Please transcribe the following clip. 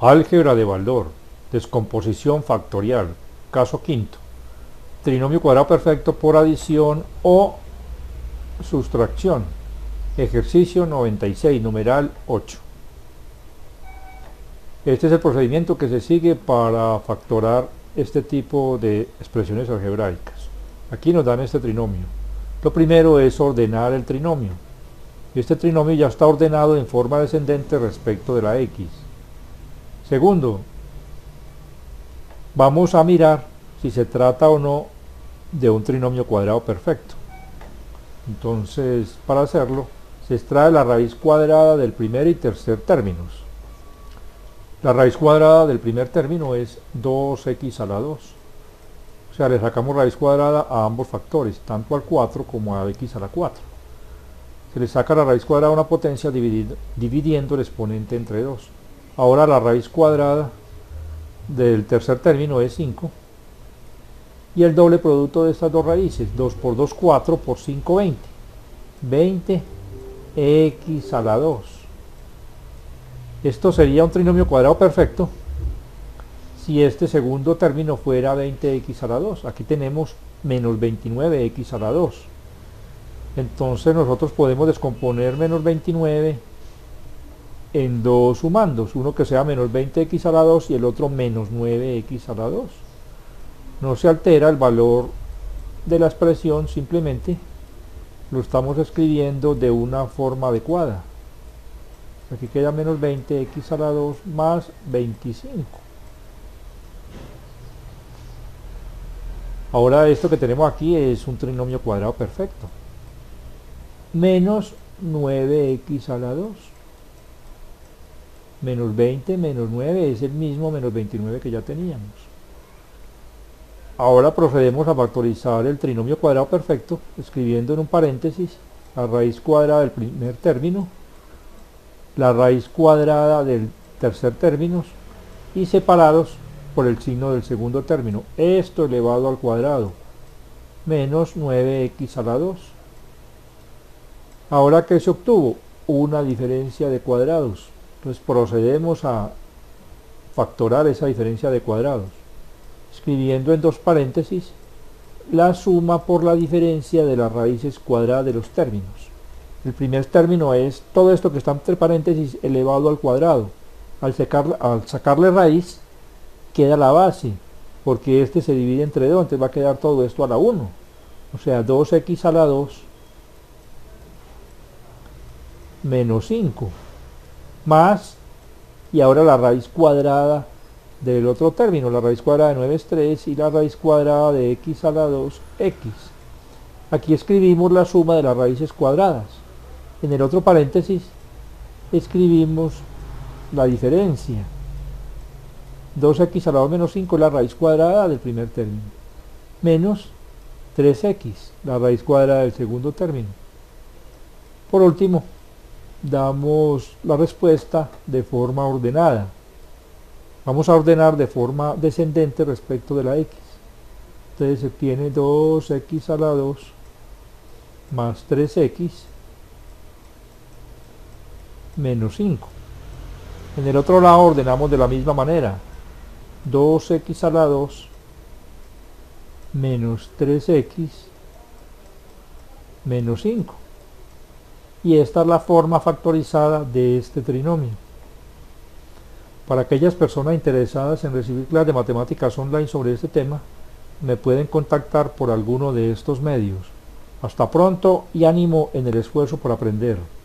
Álgebra de Baldor, descomposición factorial, caso quinto, trinomio cuadrado perfecto por adición o sustracción, ejercicio 96, numeral 8. Este es el procedimiento que se sigue para factorar este tipo de expresiones algebraicas. Aquí nos dan este trinomio. Lo primero es ordenar el trinomio. Este trinomio ya está ordenado en forma descendente respecto de la x. Segundo, vamos a mirar si se trata o no de un trinomio cuadrado perfecto. Entonces, para hacerlo, se extrae la raíz cuadrada del primer y tercer términos. La raíz cuadrada del primer término es 2x a la 2. O sea, le sacamos raíz cuadrada a ambos factores, tanto al 4 como a x a la 4. Se le saca la raíz cuadrada a una potencia dividiendo el exponente entre 2. Ahora la raíz cuadrada del tercer término es 5. Y el doble producto de estas dos raíces, 2 por 2, 4, por 5, 20. 20x a la 2. Esto sería un trinomio cuadrado perfecto si este segundo término fuera 20x a la 2. Aquí tenemos menos 29x a la 2. Entonces nosotros podemos descomponer menos 29 en dos sumandos, uno que sea menos 20x a la 2 y el otro menos 9x a la 2. No se altera el valor de la expresión, simplemente lo estamos escribiendo de una forma adecuada. Aquí queda menos 20x a la 2 más 25. Ahora esto que tenemos aquí es un trinomio cuadrado perfecto. Menos 9x a la 2. Menos 20 menos 9 es el mismo menos 29 que ya teníamos. Ahora procedemos a factorizar el trinomio cuadrado perfecto, escribiendo en un paréntesis la raíz cuadrada del primer término, la raíz cuadrada del tercer término y separados por el signo del segundo término. Esto elevado al cuadrado, menos 9x a la 2. Ahora, ¿qué se obtuvo? Una diferencia de cuadrados. Entonces procedemos a factorar esa diferencia de cuadrados, escribiendo en dos paréntesis la suma por la diferencia de las raíces cuadradas de los términos. El primer término es todo esto que está entre paréntesis elevado al cuadrado. Al sacarle raíz queda la base, porque este se divide entre 2, entonces va a quedar todo esto a la 1. O sea, 2x a la 2 menos 5, más, y ahora la raíz cuadrada del otro término, la raíz cuadrada de 9 es 3 y la raíz cuadrada de x a la 2, x. Aquí escribimos la suma de las raíces cuadradas. En el otro paréntesis escribimos la diferencia. 2x a la 2 menos 5 es la raíz cuadrada del primer término, menos 3x, la raíz cuadrada del segundo término. Por último, damos la respuesta de forma ordenada. Vamos a ordenar de forma descendente respecto de la x. Entonces se obtiene 2x a la 2 más 3x menos 5. En el otro lado ordenamos de la misma manera. 2x a la 2 menos 3x menos 5. Y esta es la forma factorizada de este trinomio. Para aquellas personas interesadas en recibir clases de matemáticas online sobre este tema, me pueden contactar por alguno de estos medios. Hasta pronto y ánimo en el esfuerzo por aprender.